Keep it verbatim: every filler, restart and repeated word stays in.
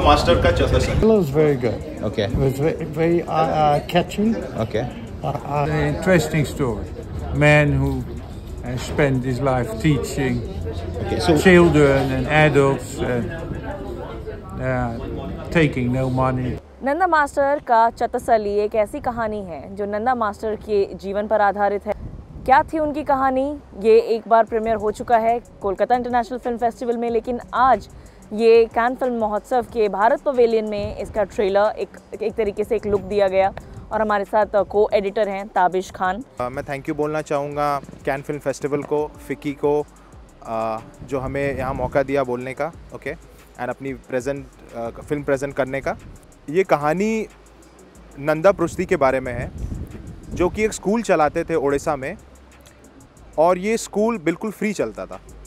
Master का चतुसली? It was very good. Okay. It was very, very uh, uh, catchy. Okay. Uh, uh, An interesting story. Man who has spent his life teaching Okay. So children and adults and uh, taking no money. Nanda master का चतुसली एक ऐसी कहानी है जो Nanda master के जीवन पर आधारित है। क्या थी उनकी कहानी, ये एक बार प्रीमियर हो चुका है कोलकाता इंटरनेशनल फिल्म फेस्टिवल में, लेकिन आज ये कान फिल्म महोत्सव के भारत पवेलियन में इसका ट्रेलर एक एक तरीके से एक लुक दिया गया। और हमारे साथ को एडिटर हैं ताबिश खान। uh, मैं थैंक यू बोलना चाहूँगा कैन फिल्म फेस्टिवल को, फ़िकी को, uh, जो हमें यहाँ मौका दिया बोलने का, ओके, एंड अपनी प्रेजेंट uh, फिल्म प्रेजेंट करने का। ये कहानी नंदा पृथ्वी के बारे में है, जो कि एक स्कूल चलाते थे उड़ीसा में, और ये स्कूल बिल्कुल फ्री चलता था।